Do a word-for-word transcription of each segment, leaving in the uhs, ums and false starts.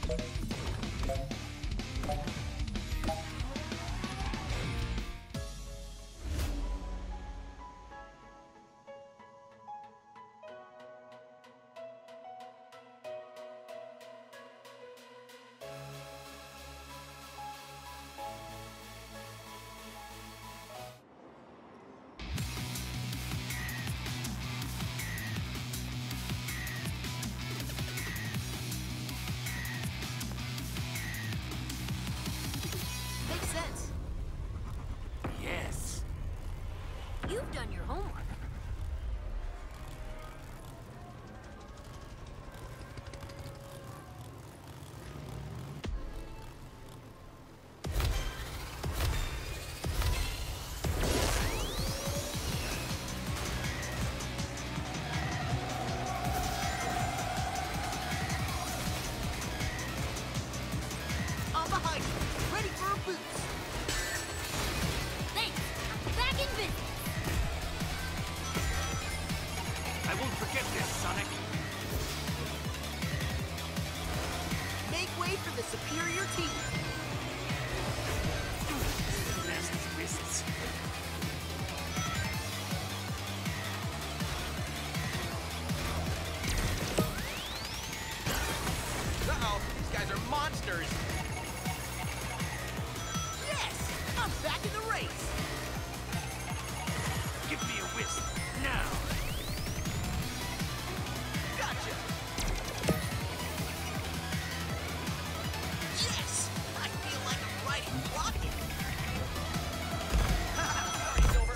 You've done your homework. I'm behind you, ready for a boost. Thanks. I'm back in business. I won't forget this, Sonic. Make way for the superior team. Nasty wrists. Uh-oh, these guys are monsters. Yes, I'm back in the race. Give me a whisk, now. Gotcha! Yes! I feel like I'm riding a rocket! Party's over!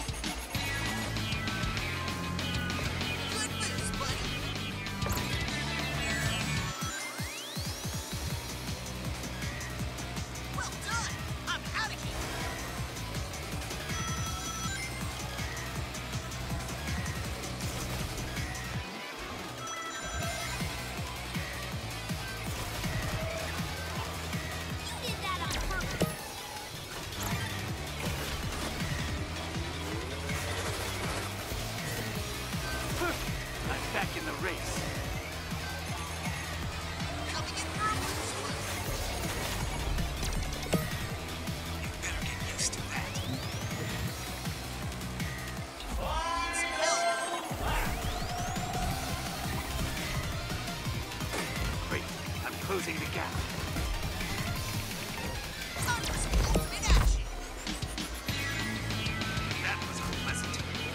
Good news, buddy! Well done! I'm out of here! You did that on purpose. I'm back in the race. Coming in for a boost! You better get used to that. Some help! Great, I'm closing the gap. Time for some ultimate action! That was unpleasant.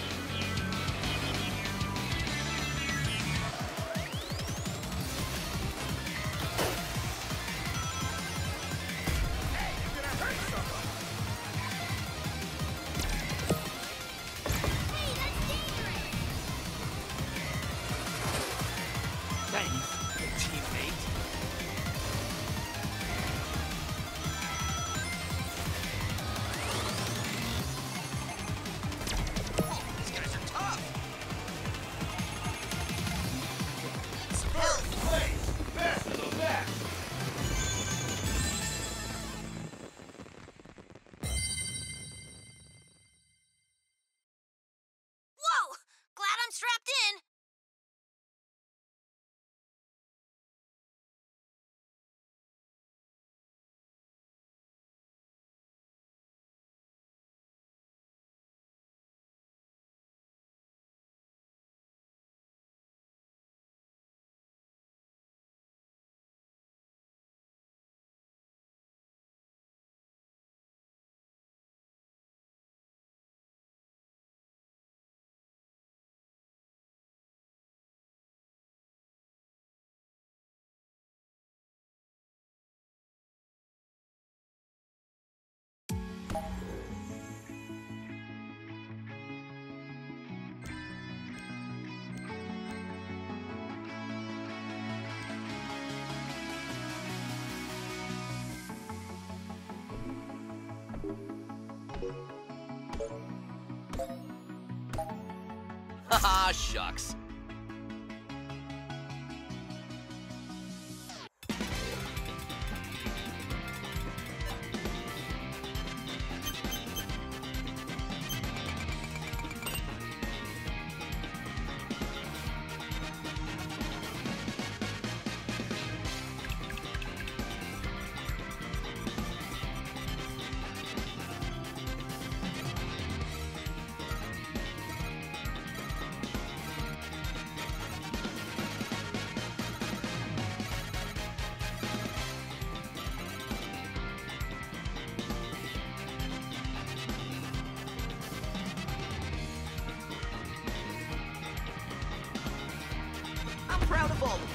Hey, you're gonna hurt someone! Hey, that's dangerous. Thanks, teammate. Oh, these guys are tough! Some help! Place! Best of the best! Whoa! Glad I'm strapped in. Haha, shucks. proud of all of you.